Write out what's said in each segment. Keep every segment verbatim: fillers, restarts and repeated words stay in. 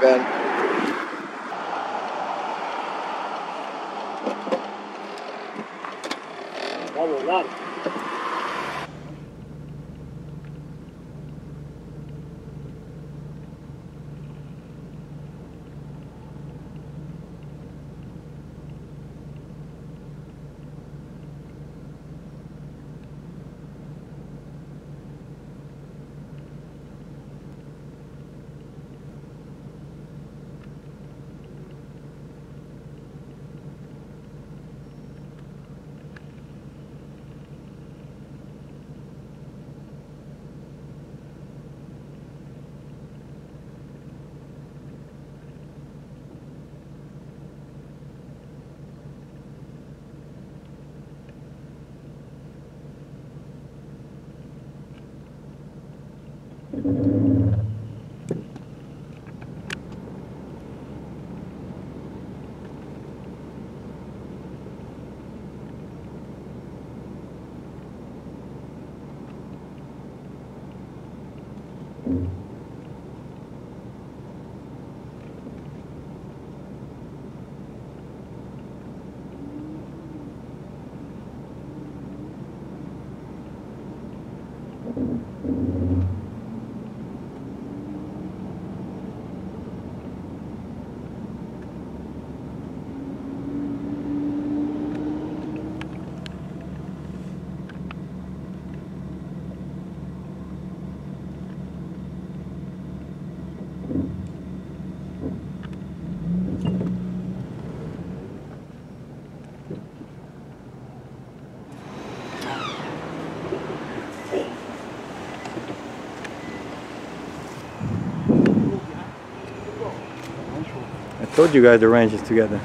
Ben. Vamos, dale. I told you guys the range is together.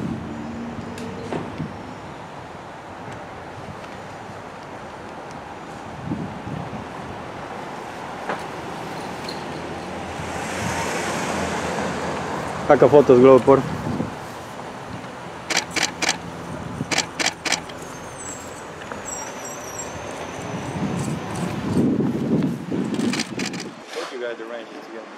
Saca fotos, Globo, por. Told you guys the range is together.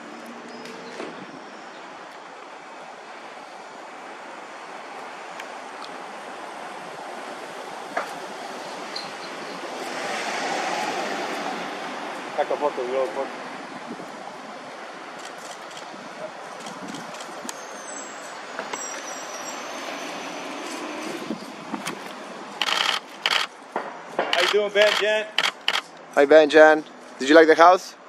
Saca fotos, Globo, por. How you doing, Ben, Jen? Hi Ben, Jan. Did you like the house?